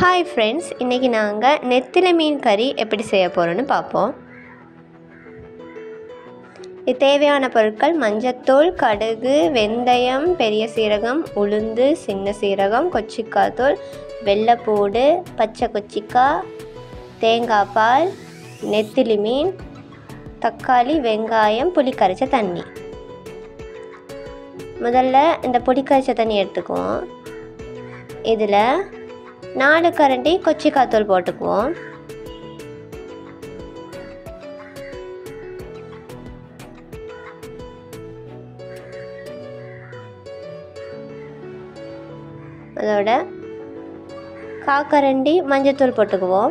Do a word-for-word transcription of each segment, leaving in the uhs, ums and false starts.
Hi friends, இன்றைக்கி நாங்கள் நெத்திலி மீன் கறி எப்படி செய்ய போகிறோன்னு பார்ப்போம். இது தேவையான பொருட்கள்: மஞ்சத்தூள், கடுகு, வெந்தயம், பெரிய சீரகம், உளுந்து, சின்ன சீரகம், கொச்சிக்காய் தூள், வெள்ளைப்பூடு, பச்சை கொச்சிக்காய், தேங்காய் பால், நெத்திலி மீன், தக்காளி, வெங்காயம், புளி கரைச்ச தண்ணி. முதல்ல இந்த புளி கரைச்ச தண்ணி எடுத்துக்குவோம். இதில் நாலு கரண்டி கொச்சிக்காய் தூள் போட்டுக்குவோம். அதோட காக்கரண்டி மஞ்சத்தூள் போட்டுக்குவோம்.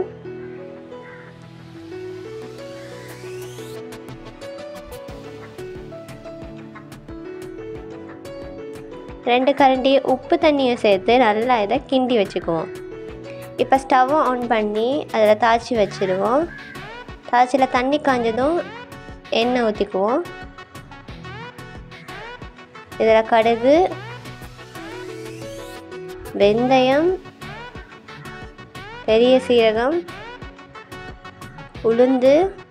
ரெண்டு கரண்டி உப்பு தண்ணியை சேர்த்து நல்லா இதை கிண்டி வச்சுக்குவோம். இப்போ ஸ்டவ்வை ஆன் பண்ணி அதில் தாய்ச்சி வச்சுடுவோம். தாய்ச்சியில் தண்ணி காஞ்சதும் எண்ணெய் ஊற்றிக்குவோம். இதில் கடுகு, வெந்தயம், பெரிய சீரகம், உளுந்து,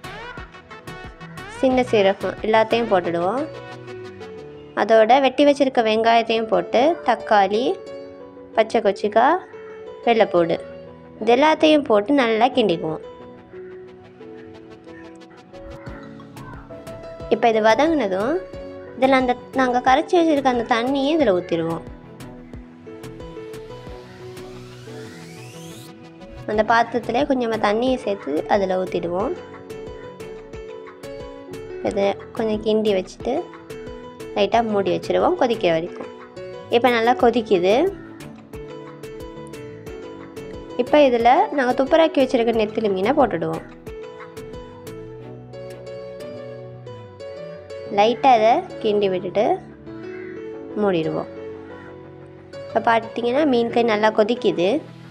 சின்ன சீரகம் எல்லாத்தையும் போட்டுடுவோம். அதோட வெட்டி வச்சுருக்க வெங்காயத்தையும் போட்டு தக்காளி, பச்சை கொச்சிக்காய், வெள்ளைப்பூடு இது எல்லாத்தையும் போட்டு நல்லா கிண்டிக்குவோம். இப்போ இது வதங்கினதும் இதில் அந்த நாங்கள் கரைச்சி வச்சுருக்க அந்த தண்ணியை இதில் ஊற்றிடுவோம். அந்த பாத்திரத்திலே கொஞ்சமாக தண்ணியை சேர்த்து அதில் ஊற்றிடுவோம். இதை கொஞ்சம் கிண்டி வச்சுட்டு லைட்டாக மூடி வச்சுடுவோம் கொதிக்க வரைக்கும். இப்போ நல்லா கொதிக்குது. இப்போ இதில் நாங்கள் துப்பராக்கி வச்சுருக்க நெத்திலி மீனை போட்டுடுவோம். லைட்டாக அதை கிண்டி விட்டுட்டு மூடிடுவோம். இப்போ பார்த்தீங்கன்னா மீன் கறி நல்லா கொதிக்குது.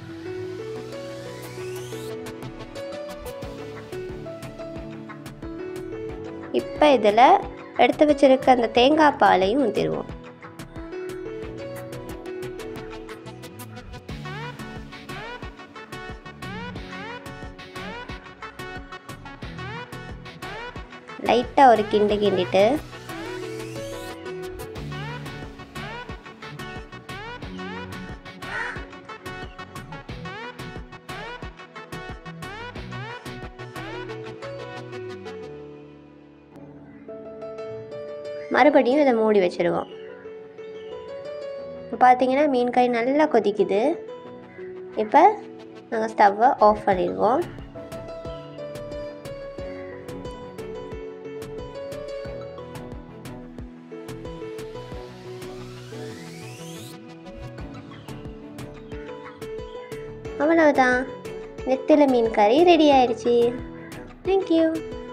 இப்போ இதில் எடுத்து வச்சுருக்க அந்த தேங்காய் பாலையும் ஊற்றிடுவோம். லைட்டாக ஒரு கிண்டு கிண்டிட்டு மறுபடியும் இதை மூடி வச்சுருவோம். இப்போ பார்த்தீங்கன்னா மீன் கறி நல்லா கொதிக்குது. இப்போ நாங்கள் ஸ்டவ்வை ஆஃப் பண்ணிடுவோம். அவ்வளவுதான், நெத்திலி மீன் கறி ரெடி ஆயிடுச்சு. தேங்க்யூ.